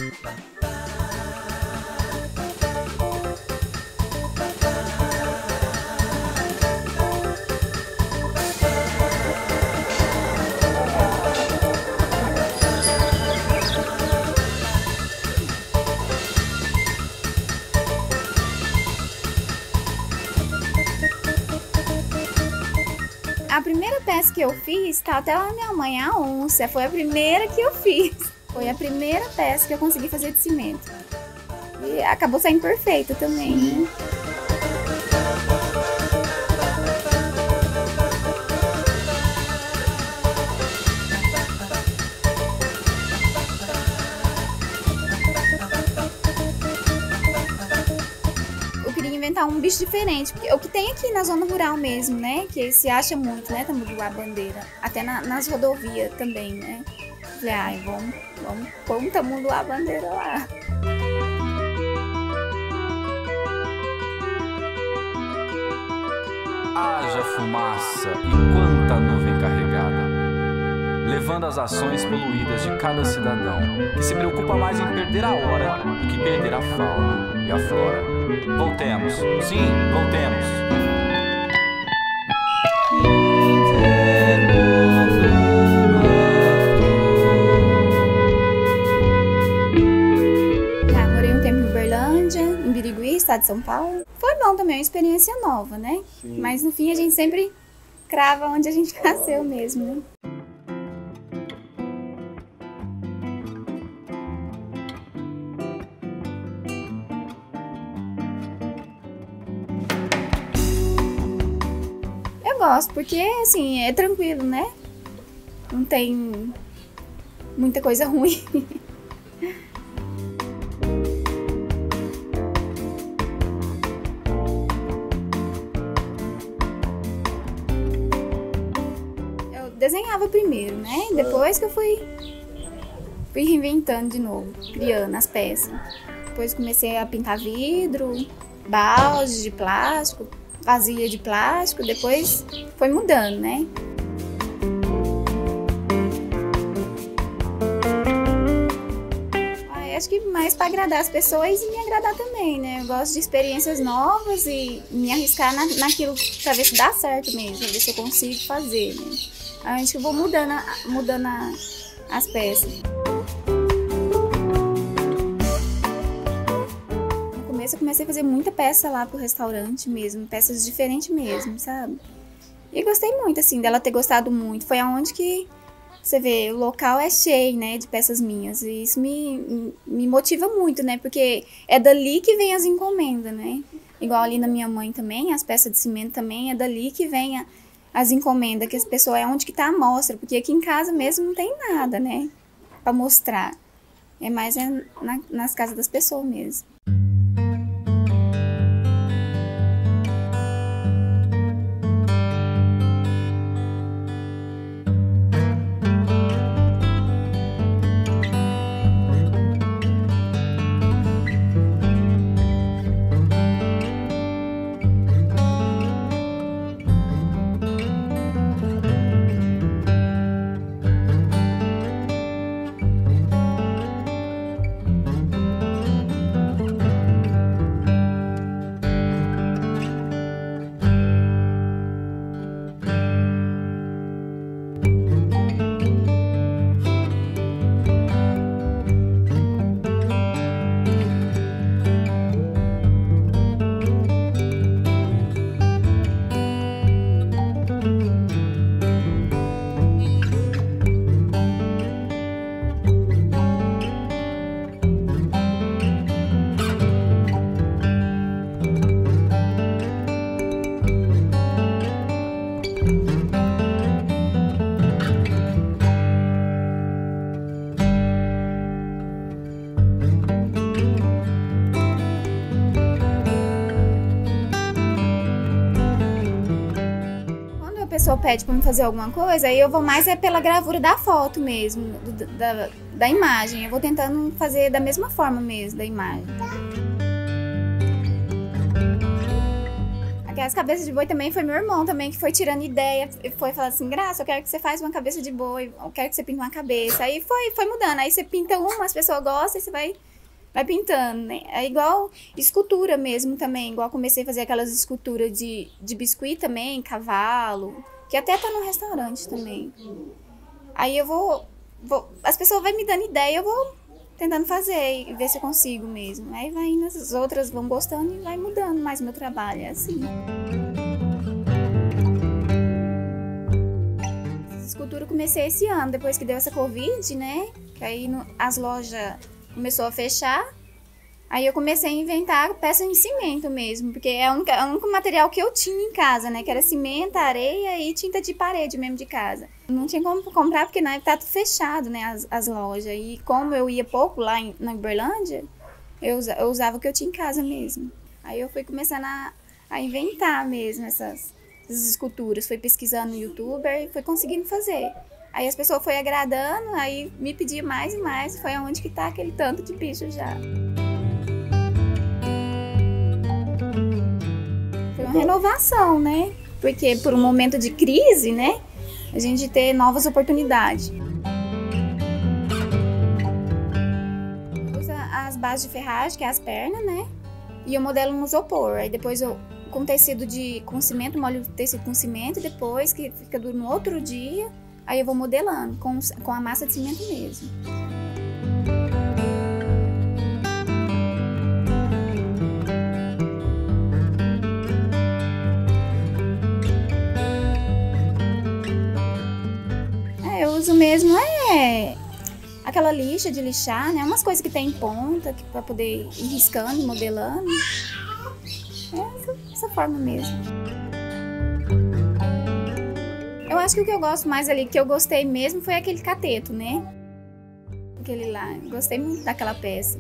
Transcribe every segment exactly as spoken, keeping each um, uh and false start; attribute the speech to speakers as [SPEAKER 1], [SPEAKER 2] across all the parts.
[SPEAKER 1] A primeira peça que eu fiz, tá até lá na minha mãe, a onça, foi a primeira que eu fiz. Foi a primeira peça que eu consegui fazer de cimento. E acabou saindo perfeita também, né? Inventar um bicho diferente, porque o que tem aqui na zona rural mesmo, né, que se acha muito, né, tamanduá-bandeira, até na, nas rodovias também, né. Falei, ai, vamos, vamos pôr um tamanduá-bandeira lá.
[SPEAKER 2] Haja fumaça e quanta nuvem carregada, levando as ações poluídas de cada cidadão, que se preocupa mais em perder a hora do que perder a fauna e a flora. Voltemos, sim, voltemos.
[SPEAKER 1] Ah, morei um tempo em Uberlândia, em Birigui, estado de São Paulo. Foi bom também, uma experiência nova, né? Sim. Mas no fim a gente sempre crava onde a gente nasceu mesmo, né? Eu gosto, porque assim, é tranquilo, né? Não tem muita coisa ruim. Eu desenhava primeiro, né? Depois que eu fui, fui reinventando de novo, criando as peças. Depois comecei a pintar vidro, balde de plástico, vasilha de plástico, depois foi mudando, né? Ah, acho que mais para agradar as pessoas e me agradar também, né? Eu gosto de experiências novas e me arriscar na, naquilo para ver se dá certo mesmo, pra ver se eu consigo fazer, né? Aí acho que eu vou mudando, mudando a, as peças. Eu comecei a fazer muita peça lá pro restaurante mesmo, peças diferentes mesmo, sabe? E gostei muito, assim, dela ter gostado muito. Foi aonde que, você vê, o local é cheio, né, de peças minhas. E isso me, me motiva muito, né, porque é dali que vem as encomendas, né? Igual ali na minha mãe também, as peças de cimento também, é dali que vem a, as encomendas, que as pessoas, é onde que tá a mostra. Porque aqui em casa mesmo não tem nada, né, pra mostrar. É mais é na, nas casas das pessoas mesmo. A pessoa pede para me fazer alguma coisa, aí eu vou mais é pela gravura da foto mesmo, do, da, da imagem. Eu vou tentando fazer da mesma forma mesmo, da imagem. A Aquelas cabeças de boi também foi meu irmão também, que foi tirando ideia, foi falando assim, Graça, eu quero que você faça uma cabeça de boi, eu quero que você pinte uma cabeça. Aí foi, foi mudando, aí você pinta uma, as pessoas gostam, e você vai, vai pintando, né? É igual escultura mesmo também, igual comecei a fazer aquelas esculturas de, de biscuit também, cavalo, que até tá no restaurante também. Aí eu vou, vou as pessoas vão me dando ideia, eu vou tentando fazer e ver se eu consigo mesmo. Aí vai indo, as outras vão gostando e vai mudando mais o meu trabalho, é assim. Essa escultura eu comecei esse ano, depois que deu essa Covid, né? Que aí no, as lojas começou a fechar. Aí eu comecei a inventar peça em cimento mesmo, porque é o único, é o único material que eu tinha em casa, né? Que era cimento, areia e tinta de parede mesmo de casa. Não tinha como comprar porque na época tá tudo fechado, né? As, as lojas. E como eu ia pouco lá em, na Uberlândia, eu, eu usava o que eu tinha em casa mesmo. Aí eu fui começando a, a inventar mesmo essas, essas esculturas. Fui pesquisando no YouTube e fui conseguindo fazer. Aí as pessoas foram agradando, aí me pediam mais e mais. Foi onde que tá aquele tanto de bicho já. Foi uma renovação, né? Porque por um momento de crise, né? A gente ter novas oportunidades. Usa as bases de ferragem, que é as pernas, né? E eu modelo no isopor. Aí depois eu, com tecido de com cimento, molho o tecido com cimento. E depois, que fica duro no outro dia, aí eu vou modelando com, com a massa de cimento mesmo. Eu uso mesmo é aquela lixa de lixar, né? Umas coisas que tem em ponta, que para poder ir riscando, modelando. É essa, essa forma mesmo. Eu acho que o que eu gosto mais ali, que eu gostei mesmo, foi aquele cateto, né? Aquele lá, gostei muito daquela peça.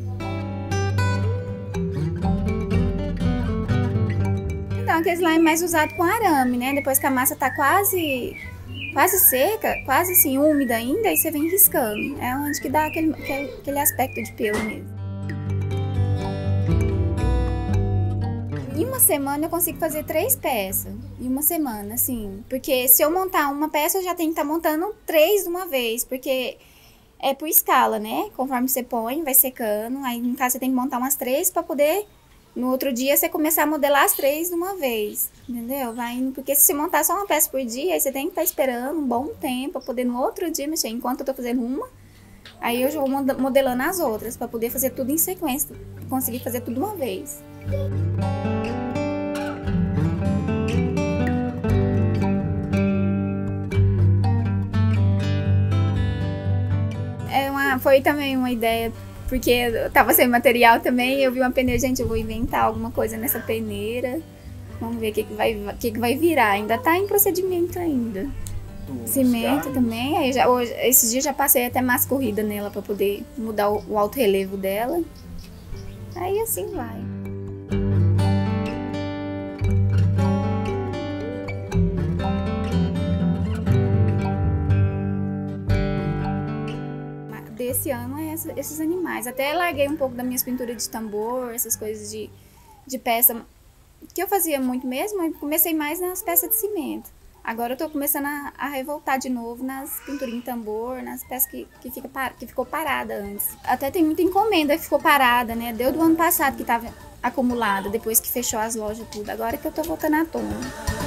[SPEAKER 1] Então, aquele lá é mais usado com arame, né? Depois que a massa tá quase... quase seca, quase assim, úmida ainda, aí você vem riscando. É onde que dá aquele, aquele aspecto de pelo mesmo. Em uma semana eu consigo fazer três peças. Em uma semana, assim. Porque se eu montar uma peça, eu já tenho que estar montando três de uma vez. Porque é por escala, né? Conforme você põe, vai secando. Aí, no caso, você tem que montar umas três para poder... No outro dia, você começar a modelar as três de uma vez, entendeu? Vai indo, porque se você montar só uma peça por dia, aí você tem que estar esperando um bom tempo para poder no outro dia mexer. Enquanto eu tô fazendo uma, aí eu já vou modelando as outras, para poder fazer tudo em sequência, conseguir fazer tudo uma vez. É uma, foi também uma ideia... Porque eu tava sem material também, eu vi uma peneira, gente, eu vou inventar alguma coisa nessa peneira. Vamos ver o que, que, vai, que, que vai virar. Ainda tá em procedimento ainda. Nossa, cimento também. Aí já, hoje, esses dias já passei até mais corrida nela pra poder mudar o, o alto relevo dela. Aí assim vai. Desse ano é essa, esses animais. Até larguei um pouco das minhas pinturas de tambor, essas coisas de, de peça que eu fazia muito mesmo, e comecei mais nas peças de cimento. Agora eu tô começando a, a revoltar de novo nas pinturinhas de tambor, nas peças que, que, fica, que ficou parada antes. Até tem muita encomenda que ficou parada, né? Deu do ano passado que tava acumulada, depois que fechou as lojas tudo. Agora que eu tô voltando à tona.